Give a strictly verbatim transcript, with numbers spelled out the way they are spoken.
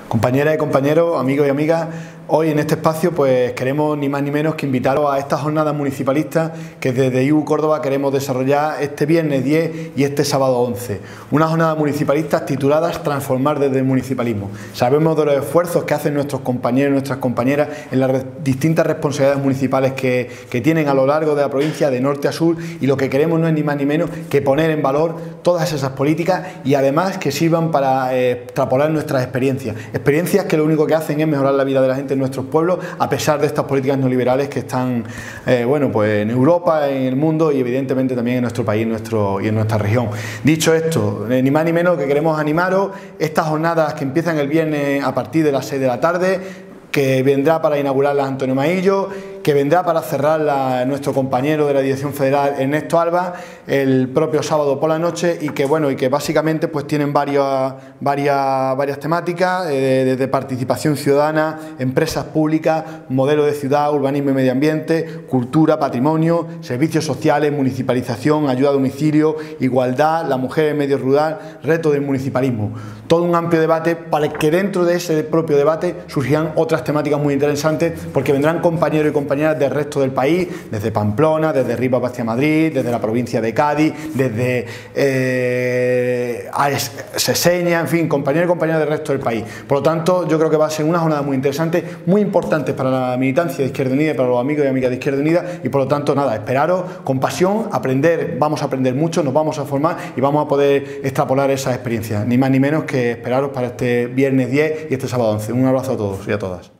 Compañeras y compañeros, amigos y amigas, hoy en este espacio pues queremos ni más ni menos que invitaros a estas jornadas municipalistas que desde I U Córdoba queremos desarrollar este viernes diez y este sábado once. Unas jornadas municipalistas tituladas Transformar desde el municipalismo. Sabemos de los esfuerzos que hacen nuestros compañeros y nuestras compañeras en las distintas responsabilidades municipales que, que tienen a lo largo de la provincia de norte a sur, y lo que queremos no es ni más ni menos que poner en valor todas esas políticas y además que sirvan para eh, extrapolar nuestras experiencias. Experiencias que lo único que hacen es mejorar la vida de la gente en nuestros pueblos, a pesar de estas políticas neoliberales que están eh, bueno, pues en Europa, en el mundo y evidentemente también en nuestro país nuestro, y en nuestra región. Dicho esto, eh, ni más ni menos que queremos animaros estas jornadas que empiezan el viernes a partir de las seis de la tarde, que vendrá para inaugurarlas Antonio Maillo, que vendrá para cerrarla nuestro compañero de la Dirección Federal Ernesto Alba el propio sábado por la noche, y que bueno y que básicamente pues tienen varias, varias, varias temáticas, eh, desde participación ciudadana, empresas públicas, modelo de ciudad, urbanismo y medio ambiente, cultura, patrimonio, servicios sociales, municipalización, ayuda a domicilio, igualdad, la mujer en medio rural, reto del municipalismo. Todo un amplio debate para que dentro de ese propio debate surgirán otras temáticas muy interesantes, porque vendrán compañeros y compañeras compañeras del resto del país, desde Pamplona, desde Rivas hacia Madrid, desde la provincia de Cádiz, desde eh, Seseña, en fin, compañeros y compañeras del resto del país. Por lo tanto, yo creo que va a ser una jornada muy interesante, muy importante para la militancia de Izquierda Unida y para los amigos y amigas de Izquierda Unida, y por lo tanto, nada, esperaros con pasión, aprender, vamos a aprender mucho, nos vamos a formar y vamos a poder extrapolar esas experiencias, ni más ni menos que esperaros para este viernes diez y este sábado once. Un abrazo a todos y a todas.